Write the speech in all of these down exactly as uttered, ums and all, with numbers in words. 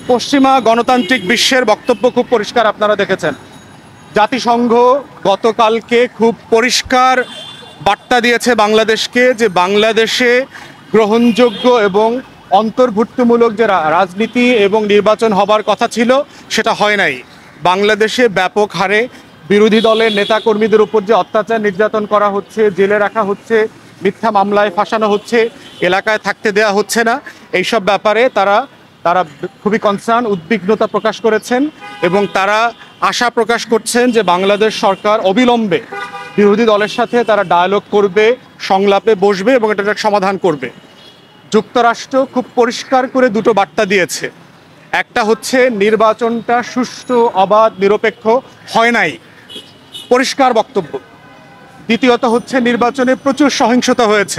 পশ্চিমা গণতান্ত্রিক বিশ্বের বক্তব্য খুব পরিষ্কার, আপনারা দেখেছেন। জাতিসংঘ গতকালকে খুব পরিষ্কার বার্তা দিয়েছে বাংলাদেশকে যে বাংলাদেশে গ্রহণযোগ্য এবং অন্তর্ভুক্তিমূলক যে রাজনীতি এবং নির্বাচন হবার কথা ছিল সেটা হয় নাই। বাংলাদেশে ব্যাপক হারে বিরোধী দলের নেতাকর্মীদের উপর যে অত্যাচার নির্যাতন করা হচ্ছে, জেলে রাখা হচ্ছে, মিথ্যা মামলায় ফাঁসানো হচ্ছে, এলাকায় থাকতে দেয়া হচ্ছে না, এইসব ব্যাপারে তারা তারা খুবই কনসার্ন, উদ্বিগ্নতা প্রকাশ করেছেন এবং তারা আশা প্রকাশ করছেন যে বাংলাদেশ সরকার অবিলম্বে বিরোধী দলের সাথে তারা ডায়ালগ করবে, সংলাপে বসবে এবং এটার সমাধান করবে। যুক্তরাষ্ট্র খুব পরিষ্কার করে দুটো বার্তা দিয়েছে। একটা হচ্ছে নির্বাচনটা সুষ্ঠু, অবাধ, নিরপেক্ষ হয় নাই, পরিষ্কার বক্তব্য। দ্বিতীয়ত হচ্ছে নির্বাচনে প্রচুর সহিংসতা হয়েছে,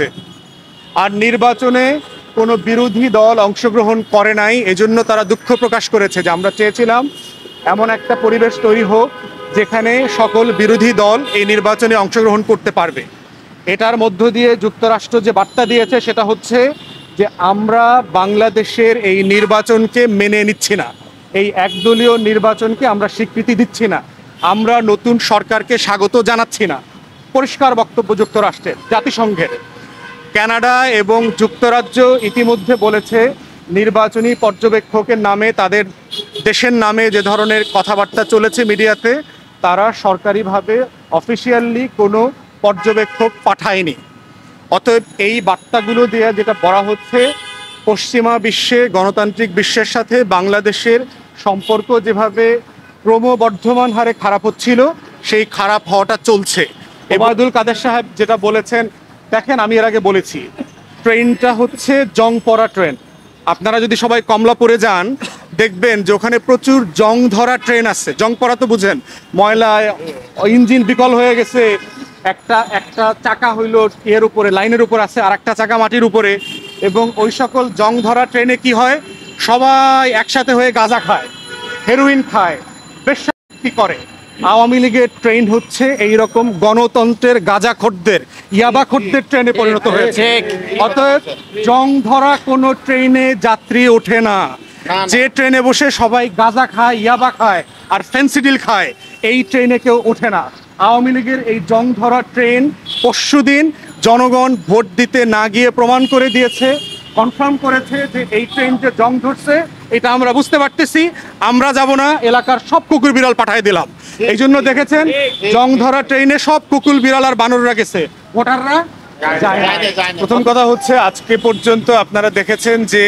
আর নির্বাচনে কোনো বিরোধী দল অংশগ্রহণ করে নাই। এজন্য তারা দুঃখ প্রকাশ করেছে যে আমরা চেয়েছিলাম এমন একটা পরিবেশ তৈরি হোক যেখানে সকল বিরোধী দল এই নির্বাচনে অংশগ্রহণ করতে পারবে। এটার মধ্য দিয়ে যুক্তরাষ্ট্র যে বার্তা দিয়েছে সেটা হচ্ছে যে আমরা বাংলাদেশের এই নির্বাচনকে মেনে নিচ্ছি না, এই একদলীয় নির্বাচনকে আমরা স্বীকৃতি দিচ্ছি না, আমরা নতুন সরকারকে স্বাগত জানাচ্ছি না। পরিষ্কার বক্তব্য যুক্তরাষ্ট্রের, জাতিসংঘের। কানাডা এবং যুক্তরাজ্য ইতিমধ্যে বলেছে নির্বাচনী পর্যবেক্ষকের নামে, তাদের দেশের নামে যে ধরনের কথাবার্তা চলেছে মিডিয়াতে, তারা সরকারিভাবে অফিসিয়ালি কোনো পর্যবেক্ষক পাঠায়নি। অতএব এই বার্তাগুলো দিয়ে যেটা বলা হচ্ছে, পশ্চিমা বিশ্বে, গণতান্ত্রিক বিশ্বের সাথে বাংলাদেশের সম্পর্ক যেভাবে ক্রমবর্ধমান হারে খারাপ হচ্ছিল, সেই খারাপ হওয়াটা চলছে। ওবায়দুল কাদের সাহেব যেটা বলেছেন, দেখেন আমি এর আগে বলেছি, ট্রেনটা হচ্ছে জং পড়া ট্রেন। আপনারা যদি সবাই কমলাপুরে যান দেখবেন যে ওখানে প্রচুর জং ধরা ট্রেন আছে। জং পড়া তো বুঝেন, ময়লা, ইঞ্জিন বিকল হয়ে গেছে, একটা একটা চাকা হইলো এর উপরে, লাইনের উপর আছে, আর একটা চাকা মাটির উপরে। এবং ওই সকল জং ধরা ট্রেনে কি হয়, সবাই একসাথে হয়ে গাঁজা খায়, হেরোইন খায়, বেশ্যা করে। আওয়ামী লীগের ট্রেন হচ্ছে এইরকম গণতন্ত্রের গাঁজাখোরদের, ইয়াবাখোরদের ট্রেনে পরিণত হয়েছে। অতএব জং ধরা কোনো ট্রেনে যাত্রী ওঠে না। যে ট্রেনে বসে সবাই গাঁজা খায়, ইয়াবা খায় আর ফেন্সিডিল খায়, এই ট্রেনে কেউ ওঠে না। আওয়ামী লীগের এই জং ধরা ট্রেন পরশুদিন জনগণ ভোট দিতে না গিয়ে প্রমাণ করে দিয়েছে, কনফার্ম করেছে যে এই ট্রেন যে জং ধরছে এটা আমরা বুঝতে পারতেছি, আমরা যাব না, এলাকার সব কুকুর বিড়াল পাঠিয়ে দিলাম। এই জন্য দেখেছেন জং ধরা ট্রেনে সব কুকুর বিড়াল আর বানররা গেছে, ভোটাররা যায় না। প্রথম কথা হচ্ছে, আজকে পর্যন্ত আপনারা দেখেছেন যে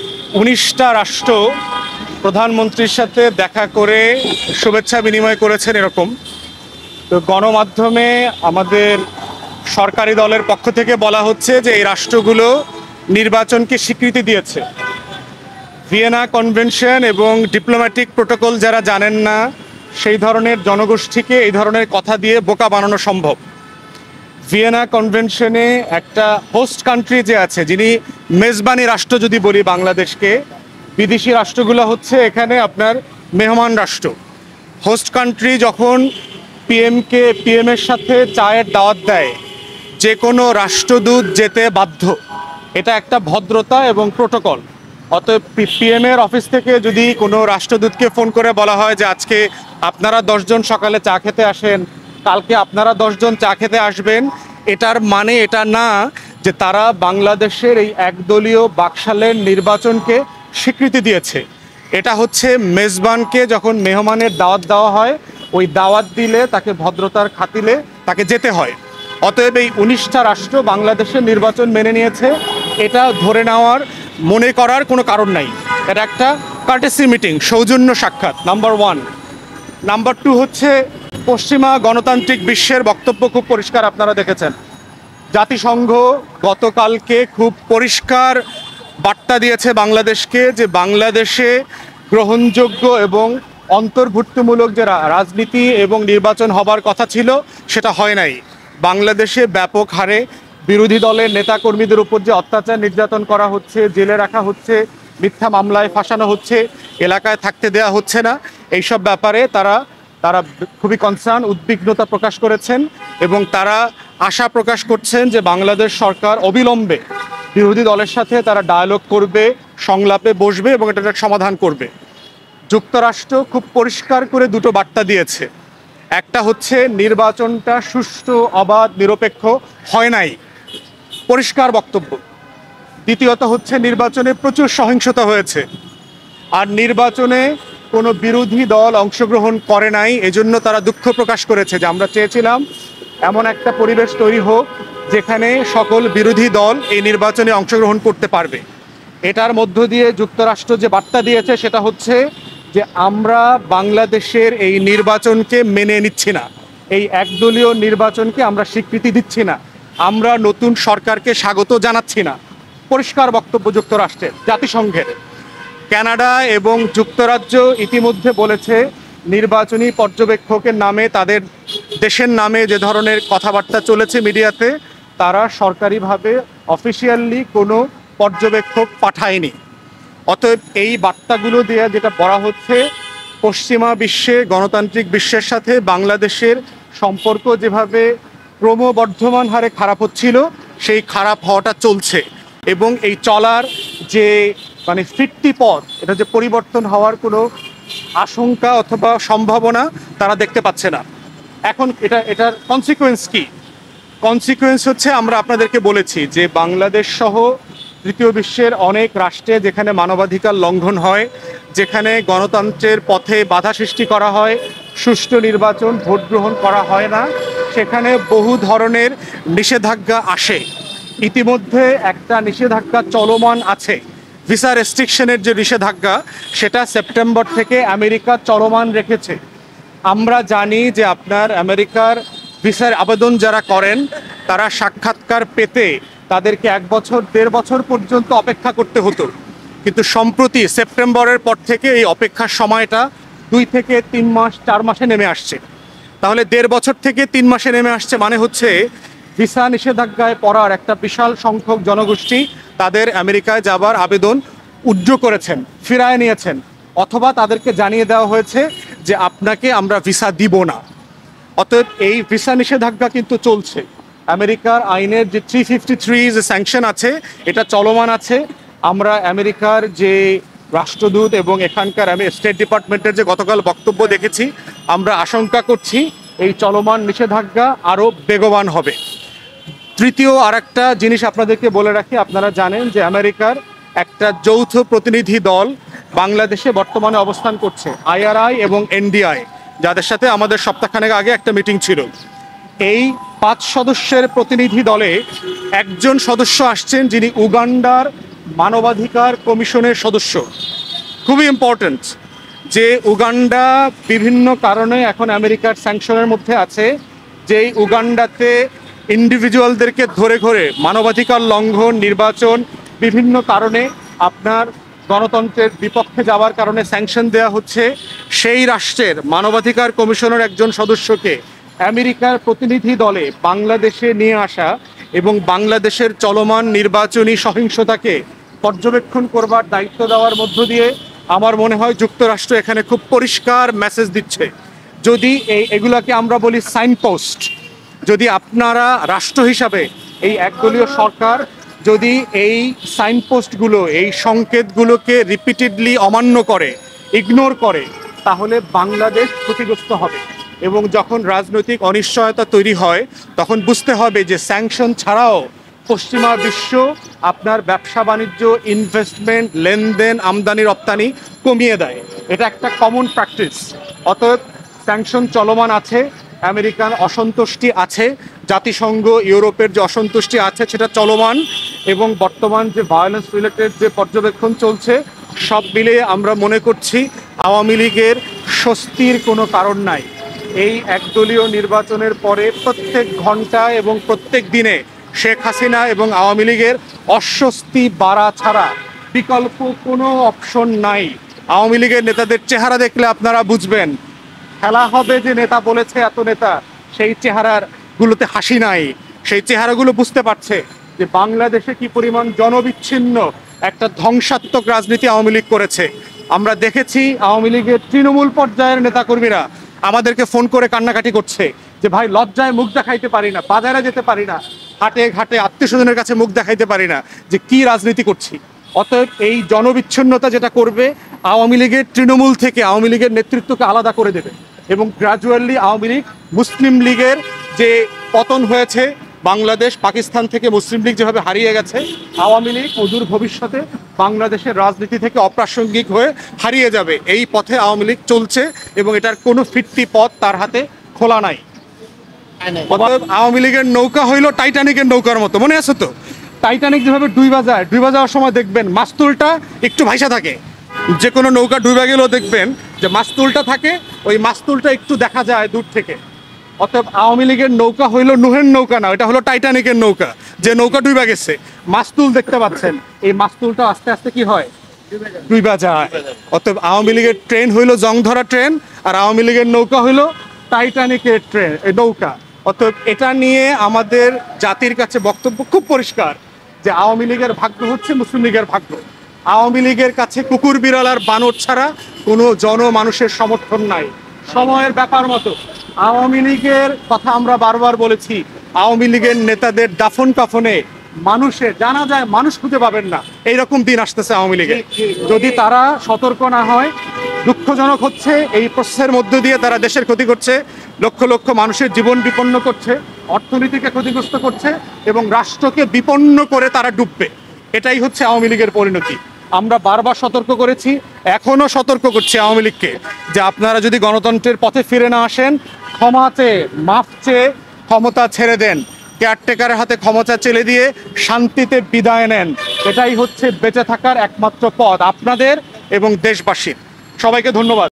উনিশটা রাষ্ট্র প্রধানমন্ত্রীর সাথে দেখা করে শুভেচ্ছা বিনিময় করেছেন এরকম। তো গণমাধ্যমে আমাদের সরকারি দলের পক্ষ থেকে বলা হচ্ছে যে এই রাষ্ট্রগুলো নির্বাচনকে স্বীকৃতি দিয়েছে। ভিয়েনা কনভেনশন এবং ডিপ্লোম্যাটিক প্রোটোকল যারা জানেন না, সেই ধরনের জনগোষ্ঠীকে এই ধরনের কথা দিয়ে বোকা বানানো সম্ভব। ভিয়েনা কনভেনশনে একটা হোস্ট কান্ট্রি যে আছে, যিনি মেজবানি রাষ্ট্র যদি বলি বাংলাদেশকে, বিদেশি রাষ্ট্রগুলো হচ্ছে এখানে আপনার মেহমান রাষ্ট্র। হোস্ট কান্ট্রি যখন পিএমকে পিএমের সাথে চায়ের দাওয়াত দেয়, যে কোনো রাষ্ট্রদূত যেতে বাধ্য। এটা একটা ভদ্রতা এবং প্রোটোকল। অতএব পিএমের অফিস থেকে যদি কোনো রাষ্ট্রদূতকে ফোন করে বলা হয় যে আজকে আপনারা দশজন সকালে চা খেতে আসেন, কালকে আপনারা দশজন চা খেতে আসবেন, এটার মানে এটা না যে তারা বাংলাদেশের এই একদলীয় বাকশালের নির্বাচনকে স্বীকৃতি দিয়েছে। এটা হচ্ছে মেজবানকে যখন মেহমানের দাওয়াত দেওয়া হয়, ওই দাওয়াত দিলে তাকে ভদ্রতার খাতিলে তাকে যেতে হয়। অতএব এই উনিশটা রাষ্ট্র বাংলাদেশের নির্বাচন মেনে নিয়েছে, এটা ধরে নেওয়ার, মনে করার কোনো কারণ নাই। এটা একটা কার্টেসি মিটিং, সৌজন্য সাক্ষাৎ, নাম্বার ওয়ান। নাম্বার টু হচ্ছে পশ্চিমা গণতান্ত্রিক বিশ্বের বক্তব্য খুব পরিষ্কার, আপনারা দেখেছেন। জাতিসংঘ গতকালকে খুব পরিষ্কার বার্তা দিয়েছে বাংলাদেশকে যে বাংলাদেশে গ্রহণযোগ্য এবং অন্তর্ভুক্তিমূলক যে রাজনীতি এবং নির্বাচন হবার কথা ছিল সেটা হয় নাই। বাংলাদেশে ব্যাপক হারে বিরোধী দলের নেতাকর্মীদের উপর যে অত্যাচার নির্যাতন করা হচ্ছে, জেলে রাখা হচ্ছে, মিথ্যা মামলায় ফাঁসানো হচ্ছে, এলাকায় থাকতে দেয়া হচ্ছে না, এইসব ব্যাপারে তারা তারা খুবই কনসার্ন, উদ্বিগ্নতা প্রকাশ করেছেন এবং তারা আশা প্রকাশ করছেন যে বাংলাদেশ সরকার অবিলম্বে বিরোধী দলের সাথে তারা ডায়ালগ করবে, সংলাপে বসবে এবং এটার সমাধান করবে। যুক্তরাষ্ট্র খুব পরিষ্কার করে দুটো বার্তা দিয়েছে। একটা হচ্ছে নির্বাচনটা সুষ্ঠু, অবাধ, নিরপেক্ষ হয় নাই, পরিষ্কার বক্তব্য। দ্বিতীয়ত হচ্ছে নির্বাচনে প্রচুর সহিংসতা হয়েছে, আর নির্বাচনে কোনো বিরোধী দল অংশগ্রহণ করে নাই। এজন্য তারা দুঃখ প্রকাশ করেছে যে আমরা চেয়েছিলাম এমন একটা পরিবেশ তৈরি হোক যেখানে সকল বিরোধী দল এই নির্বাচনে অংশগ্রহণ করতে পারবে। এটার মধ্য দিয়ে যুক্তরাষ্ট্র যে বার্তা দিয়েছে সেটা হচ্ছে যে আমরা বাংলাদেশের এই নির্বাচনকে মেনে নিচ্ছি না, এই একদলীয় নির্বাচনকে আমরা স্বীকৃতি দিচ্ছি না, আমরা নতুন সরকারকে স্বাগত জানাচ্ছি না। পরিষ্কার বক্তব্য যুক্তরাষ্ট্রের, জাতিসংঘের। কানাডা এবং যুক্তরাজ্য ইতিমধ্যে বলেছে নির্বাচনী পর্যবেক্ষকের নামে, তাদের দেশের নামে যে ধরনের কথাবার্তা চলেছে মিডিয়াতে, তারা সরকারিভাবে অফিসিয়ালি কোনো পর্যবেক্ষক পাঠায়নি। অতএব এই বার্তাগুলো দিয়ে যেটা বলা হচ্ছে, পশ্চিমা বিশ্বে, গণতান্ত্রিক বিশ্বের সাথে বাংলাদেশের সম্পর্ক যেভাবে ক্রমবর্ধমান হারে খারাপ হচ্ছিল, সেই খারাপ হওয়াটা চলছে। এবং এই চলার যে মানে ফিরতি পথ, এটা যে পরিবর্তন হওয়ার কোনো আশঙ্কা অথবা সম্ভাবনা তারা দেখতে পাচ্ছে না। এখন এটা এটার কনসিকুয়েন্স কি? কনসিকুয়েন্স হচ্ছে, আমরা আপনাদেরকে বলেছি যে বাংলাদেশ সহ তৃতীয় বিশ্বের অনেক রাষ্ট্রে যেখানে মানবাধিকার লঙ্ঘন হয়, যেখানে গণতন্ত্রের পথে বাধা সৃষ্টি করা হয়, সুষ্ঠু নির্বাচন, ভোট গ্রহণ করা হয় না, সেখানে বহু ধরনের নিষেধাজ্ঞা আসে। ইতিমধ্যে একটা নিষেধাজ্ঞা চলমান আছে, ভিসা রেস্ট্রিকশনের যে নিষেধাজ্ঞা, সেটা সেপ্টেম্বর থেকে আমেরিকা চলমান রেখেছে। আমরা জানি যে আপনার আমেরিকার ভিসার আবেদন যারা করেন, তারা সাক্ষাৎকার পেতে তাদেরকে এক বছর দেড় বছর পর্যন্ত অপেক্ষা করতে হতো, কিন্তু সম্প্রতি সেপ্টেম্বরের পর থেকে এই অপেক্ষার সময়টা দুই থেকে তিন মাস চার মাসে নেমে আসছে। তাহলে দেড় বছর থেকে তিন মাসে নেমে আসছে, মানে হচ্ছে ভিসা নিষেধাজ্ঞায় পড়ার একটা বিশাল সংখ্যক জনগোষ্ঠী তাদের আমেরিকায় যাবার আবেদন উইথড্র করেছেন, ফিরায় নিয়েছেন, অথবা তাদেরকে জানিয়ে দেওয়া হয়েছে যে আপনাকে আমরা ভিসা দিব না। অতএব এই ভিসা নিষেধাজ্ঞা কিন্তু চলছে। আমেরিকার আইনের যে থ্রি ফিফটি থ্রি যে স্যাংশন আছে, এটা চলমান আছে। আমরা আমেরিকার যে রাষ্ট্রদূত এবং এখানকার আমি স্টেট ডিপার্টমেন্টের যে গতকাল বক্তব্য দেখেছি, আমরা আশঙ্কা করছি এই চলমান নিষেধাজ্ঞা আরও বেগবান হবে। তৃতীয় আর একটা জিনিস আপনাদেরকে বলে রাখি, আপনারা জানেন যে আমেরিকার একটা যৌথ প্রতিনিধি দল বাংলাদেশে বর্তমানে অবস্থান করছে, আইআরআই এবং এনডিআই, যাদের সাথে আমাদের সপ্তাহখানেক আগে একটা মিটিং ছিল। এই পাঁচ সদস্যের প্রতিনিধি দলে একজন সদস্য আসছেন যিনি উগান্ডার মানবাধিকার কমিশনের সদস্য। খুবই ইম্পর্ট্যান্ট যে উগান্ডা বিভিন্ন কারণে এখন আমেরিকার স্যাংশনের মধ্যে আছে, যেই উগান্ডাতে ইন্ডিভিজুয়ালদেরকে ধরে ধরে মানবাধিকার লঙ্ঘন, নির্বাচন, বিভিন্ন কারণে আপনার গণতন্ত্রের বিপক্ষে যাওয়ার কারণে স্যাংশন দেওয়া হচ্ছে। সেই রাষ্ট্রের মানবাধিকার কমিশনের একজন সদস্যকে আমেরিকার প্রতিনিধি দলে বাংলাদেশে নিয়ে আসা এবং বাংলাদেশের চলমান নির্বাচনী সহিংসতাকে পর্যবেক্ষণ করবার দায়িত্ব দেওয়ার মধ্য দিয়ে আমার মনে হয় যুক্তরাষ্ট্র এখানে খুব পরিষ্কার মেসেজ দিচ্ছে। যদি এই এগুলাকে আমরা বলি সাইনপোস্ট, যদি আপনারা রাষ্ট্র হিসাবে এই একদলীয় সরকার যদি এই সাইনপোস্টগুলো, এই সংকেতগুলোকে রিপিটেডলি অমান্য করে, ইগনোর করে, তাহলে বাংলাদেশ ক্ষতিগ্রস্ত হবে। এবং যখন রাজনৈতিক অনিশ্চয়তা তৈরি হয়, তখন বুঝতে হবে যে স্যাংশন ছাড়াও পশ্চিমা বিশ্ব আপনার ব্যবসা বাণিজ্য, ইনভেস্টমেন্ট, লেনদেন, আমদানি রপ্তানি কমিয়ে দেয়। এটা একটা কমন প্র্যাকটিস। অতএব স্যাংশন চলমান আছে, আমেরিকান অসন্তুষ্টি আছে, জাতিসংঘ, ইউরোপের যে অসন্তুষ্টি আছে সেটা চলমান, এবং বর্তমান যে ভায়োলেন্স রিলেটেড যে পর্যবেক্ষণ চলছে, সব মিলিয়ে আমরা মনে করছি আওয়ামী লীগের স্বস্তির কোনো কারণ নাই। এই একদলীয় নির্বাচনের পরে প্রত্যেক ঘন্টা এবং প্রত্যেক দিনে শেখ হাসিনা এবং আওয়ামী লীগের অস্বস্তি বাড়া ছাড়া বিকল্প কোনো অপশন নাই। আওয়ামী লীগের নেতাদের চেহারা দেখলে আপনারা বুঝবেন, খেলা হবে যে নেতা বলেছে এত নেতা, সেই চেহারার গুলোতে হাসি নাই। সেই চেহারাগুলো বুঝতে পারছে যে বাংলাদেশে কি পরিমাণ জনবিচ্ছিন্ন একটা ধ্বংসাত্মক রাজনীতি আওয়ামী লীগ করেছে। আমরা দেখেছি আওয়ামী লীগের তৃণমূল পর্যায়ের নেতাকর্মীরা আমাদেরকে ফোন করে কান্নাকাটি করছে যে ভাই লজ্জায় মুখ দেখাইতে পারি না, বাজারে যেতে পারি না, হাটে ঘাটে আত্মীয় স্বজনের কাছে মুখ দেখাইতে পারি না, যে কি রাজনীতি করছি। অতএব এই জনবিচ্ছিন্নতা যেটা করবে, আওয়ামী লীগের তৃণমূল থেকে আওয়ামী লীগের নেতৃত্বকে আলাদা করে দেবে এবং গ্র্যাজুয়ালি আওয়ামী লীগ মুসলিম লীগের যে পতন হয়েছে, বাংলাদেশ পাকিস্তান থেকে মুসলিম লীগ যেভাবে হারিয়ে গেছে, আওয়ামী লীগ অদূর ভবিষ্যতে বাংলাদেশের রাজনীতি থেকে অপ্রাসঙ্গিক হয়ে হারিয়ে যাবে। এই পথে আওয়ামী লীগ চলছে এবং এটার কোনো ফিরতি পথ তার হাতে খোলা নাই। আওয়ামী লীগের নৌকা হইল টাইটানিকের নৌকার মতো, মনে আছে তো? টাইটানিক যেভাবে ডুইবা যায়, ডুইবা যাওয়ার সময় দেখবেন মাস্তুলটা একটু ভাইসা থাকে। যে কোনো নৌকা ডুইবা গেলেও দেখবেন যে মাস্তুলটা থাকে, ওই মাস্তুলটা একটু দেখা যায় দূর থেকে। অতএব আওয়ামী লীগের নৌকা হইল নুহের নৌকা না, এটা হলো টাইটানিকের নৌকা, যে নৌকা ডুইবা গেছে। মাস্তুল দেখতে পাচ্ছেন, এই মাস্তুলটা আস্তে আস্তে কি হয়, ডুইবা যায়। অতএব আওয়ামী লীগের ট্রেন হইল জং ধরা ট্রেন, আর আওয়ামী লীগের নৌকা হইল টাইটানিকের ট্রেন, এই নৌকা। অতএব এটা নিয়ে আমাদের জাতির কাছে বক্তব্য খুব পরিষ্কার যে আওয়ামী লীগের ভাগ্য হচ্ছে মুসলিম লীগের ভাগ্য। আওয়ামী লীগের কাছে কুকুর বিড়াল আর বানর ছাড়া কোনো জনমানুষের সমর্থন নাই। সময়ের ব্যাপার মতো আওয়ামী লীগের কথা আমরা বারবার বলেছি, আওয়ামী লীগের নেতাদের দাফন কাফনে মানুষের জানা যায় মানুষ খুঁজে পাবেন না, এইরকম দিন আসতেছে আওয়ামী লীগের। যদি তারা সতর্ক না হয়, দুঃখজনক হচ্ছে এই প্রসেসের মধ্য দিয়ে তারা দেশের ক্ষতি করছে, লক্ষ লক্ষ মানুষের জীবন বিপন্ন করছে, অর্থনীতিকে ক্ষতিগ্রস্ত করছে এবং রাষ্ট্রকে বিপন্ন করে তারা ডুববে। এটাই হচ্ছে আওয়ামী লীগের পরিণতি। আমরা বারবার সতর্ক করেছি, এখনো সতর্ক করছি আওয়ামী লীগকে যে আপনারা যদি গণতন্ত্রের পথে ফিরে না আসেন, ক্ষমা চেয়ে মাফ চেয়ে ক্ষমতা ছেড়ে দেন, কেয়ারটেকারের হাতে ক্ষমতা চেলে দিয়ে শান্তিতে বিদায় নেন। এটাই হচ্ছে বেঁচে থাকার একমাত্র পথ আপনাদের এবং দেশবাসীর। সবাইকে ধন্যবাদ।